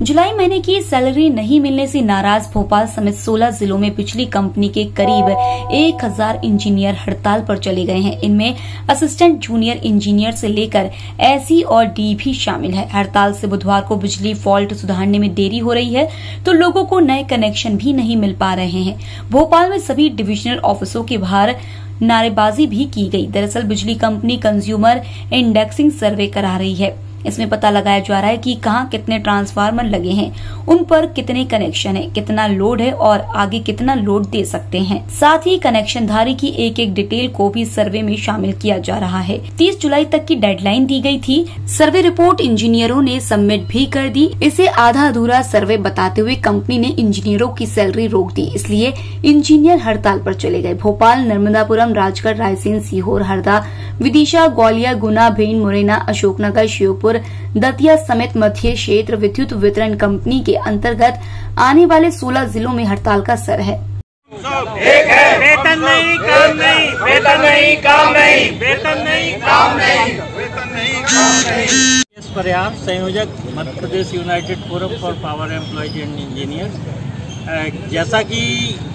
जुलाई महीने की सैलरी नहीं मिलने से नाराज भोपाल समेत 16 जिलों में बिजली कंपनी के करीब 1000 इंजीनियर हड़ताल पर चले गए हैं। इनमें असिस्टेंट जूनियर इंजीनियर से लेकर एसी और डी भी शामिल है। हड़ताल से बुधवार को बिजली फॉल्ट सुधारने में देरी हो रही है तो लोगों को नए कनेक्शन भी नहीं मिल पा रहे हैं। भोपाल में सभी डिविजनल ऑफिसों के बाहर नारेबाजी भी की गई। दरअसल बिजली कंपनी कंज्यूमर इंडेक्सिंग सर्वे करा रही है। इसमें पता लगाया जा रहा है कि कहां कितने ट्रांसफार्मर लगे हैं, उन पर कितने कनेक्शन है, कितना लोड है और आगे कितना लोड दे सकते हैं। साथ ही कनेक्शनधारी की एक एक डिटेल को भी सर्वे में शामिल किया जा रहा है। 30 जुलाई तक की डेडलाइन दी गई थी। सर्वे रिपोर्ट इंजीनियरों ने सबमिट भी कर दी। इसे आधा अधूरा सर्वे बताते हुए कंपनी ने इंजीनियरों की सैलरी रोक दी, इसलिए इंजीनियर हड़ताल पर चले गए। भोपाल, नर्मदापुरम, राजगढ़, रायसेन, सीहोर, हरदा, विदिशा, ग्वालियर, गुना, भिंड, मुरैना, अशोकनगर, श्योपुर, दतिया समेत मध्य क्षेत्र विद्युत वितरण कंपनी के अंतर्गत आने वाले 16 जिलों में हड़ताल का असर है। एक है, वेतन नहीं काम नहीं, वेतन नहीं काम नहीं, वेतन नहीं काम नहीं, वेतन नहीं काम नहीं। इस प्रयास संयोजक Madhya Pradesh united forum for power employees and engineers, जैसा कि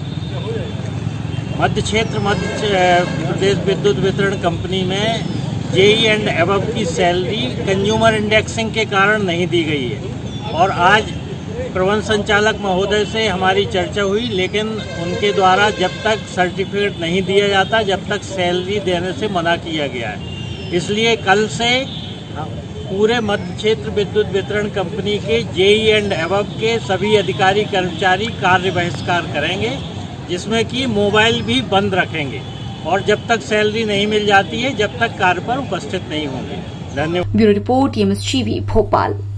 मध्य क्षेत्र मध्य प्रदेश विद्युत वितरण कंपनी में जेई एंड एबव की सैलरी कंज्यूमर इंडेक्सिंग के कारण नहीं दी गई है और आज प्रबंध संचालक महोदय से हमारी चर्चा हुई, लेकिन उनके द्वारा जब तक सर्टिफिकेट नहीं दिया जाता जब तक सैलरी देने से मना किया गया है। इसलिए कल से पूरे मध्य क्षेत्र विद्युत वितरण कंपनी के जेई एंड एबव के सभी अधिकारी कर्मचारी कार्य बहिष्कार करेंगे, जिसमें कि मोबाइल भी बंद रखेंगे और जब तक सैलरी नहीं मिल जाती है जब तक कार्य पर उपस्थित नहीं होंगे। धन्यवाद। Bureau report, MSTV, Bhopal.